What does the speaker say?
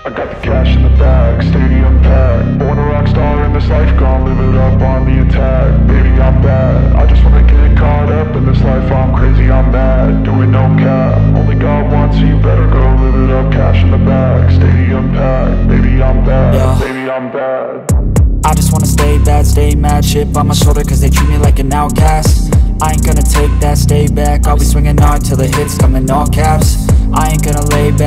I got the cash in the bag, stadium packed. Born a rock star in this life, gon' live it up on the attack. Baby, I'm bad, I just wanna get caught up in this life. I'm crazy, I'm mad, doing no cap. Only God wants, so you better go live it up. Cash in the bag, stadium packed. Baby, I'm bad, yeah. Baby, I'm bad. I just wanna stay bad, stay mad. Chip on my shoulder cause they treat me like an outcast. I ain't gonna take that, stay back. I'll be swinging hard till the hits come in all caps. I ain't gonna lay back.